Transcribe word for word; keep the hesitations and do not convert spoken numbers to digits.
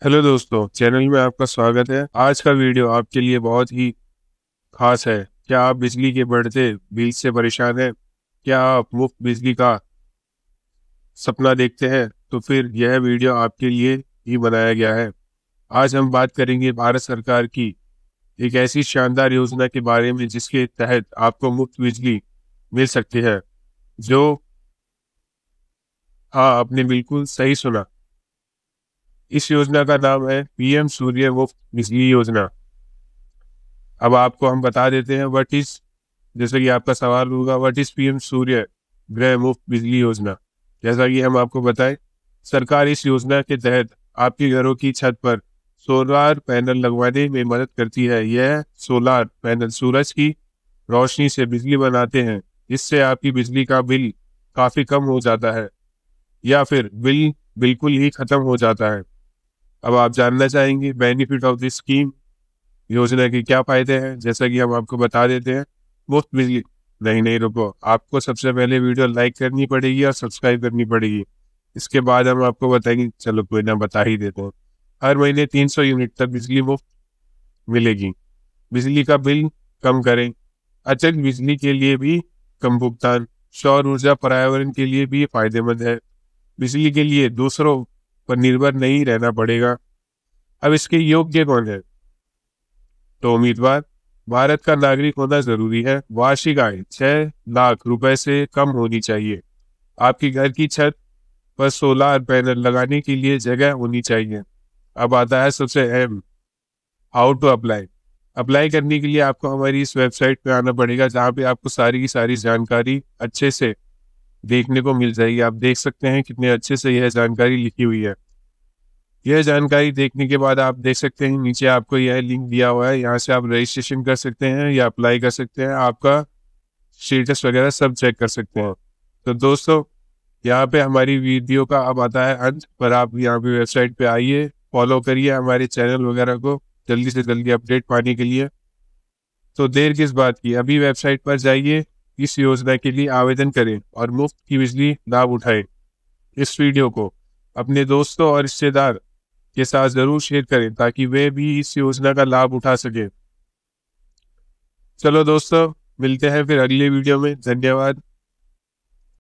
Hello दोस्तों, channel में आपका स्वागत है। आज का वीडियो आपके लिए बहुत ही खास है। क्या आप बिजली के बढ़ते बिल से परेशान हैं? क्या आप मुफ्त बिजली का सपना देखते हैं? तो फिर यह वीडियो आपके लिए ही बनाया गया है। आज हम बात करेंगे भारत सरकार की एक ऐसी शानदार योजना के बारे में जिसके तहत आपको मुफ्त बिजली मिल सकती है। जो हाँ, आपने बिल्कुल सही सुना। इस योजना का नाम है पीएम सूर्य मुफ्त बिजली योजना। अब आपको हम बता देते हैं व्हाट इज, जैसे कि आपका सवाल होगा, व्हाट इज पीएम सूर्य गृह मुफ्त बिजली योजना। जैसा कि हम आपको बताएं, सरकार इस योजना के तहत आपके घरों की छत पर सोलर पैनल लगवाने में मदद करती है। यह सोलर पैनल सूरज की रोशनी से बिजली बनाते हैं, जिससे आपकी बिजली का बिल काफी कम हो जाता है या फिर बिल बिल्कुल ही खत्म हो जाता है। अब आप जानना चाहेंगे बेनिफिट ऑफ दिस स्कीम, योजना के क्या फायदे हैं। जैसा कि हम आपको बता देते हैं, मुफ्त बिजली नहीं नहीं रुको, आपको सबसे पहले वीडियो लाइक करनी पड़ेगी और सब्सक्राइब करनी पड़ेगी। इसके बाद हम आपको बताएंगे, चलो कोई ना, बता ही देते हैं। हर महीने तीन सौ यूनिट तक बिजली मुफ्त मिलेगी। बिजली का बिल कम करें, अचल बिजली के लिए भी कम भुगतान। सौर ऊर्जा पर्यावरण के लिए भी फायदेमंद है। बिजली के लिए दूसरों पर निर्भर नहीं रहना पड़ेगा। अब इसके योग्य कौन है? तो उम्मीदवार भारत का नागरिक होना जरूरी है। वार्षिक आय छह लाख रुपए से कम होनी चाहिए। आपकी घर की छत पर सोलर पैनल लगाने के लिए जगह होनी चाहिए। अब आता है सबसे अहम, हाउ टू अप्लाई। अप्लाई करने के लिए आपको हमारी इस वेबसाइट पे आना पड़ेगा, जहाँ पे आपको सारी की सारी जानकारी अच्छे से देखने को मिल जाएगी। आप देख सकते हैं कितने अच्छे से यह जानकारी लिखी हुई है। यह जानकारी देखने के बाद आप देख सकते हैं नीचे आपको यह लिंक दिया हुआ है, यहाँ से आप रजिस्ट्रेशन कर सकते हैं या अप्लाई कर सकते हैं। आपका स्टेटस वगैरह सब चेक कर सकते हैं। तो दोस्तों, यहाँ पे हमारी वीडियो का अब आता है अंत, पर आप यहाँ पे वेबसाइट पे आइए, फॉलो करिए हमारे चैनल वगैरह को जल्दी से जल्दी अपडेट पाने के लिए। तो देर किस बात की, अभी वेबसाइट पर जाइए, इस योजना के लिए आवेदन करें और मुफ्त की बिजली लाभ उठाएं। इस वीडियो को अपने दोस्तों और रिश्तेदार के साथ जरूर शेयर करें ताकि वे भी इस योजना का लाभ उठा सके। चलो दोस्तों, मिलते हैं फिर अगले वीडियो में। धन्यवाद।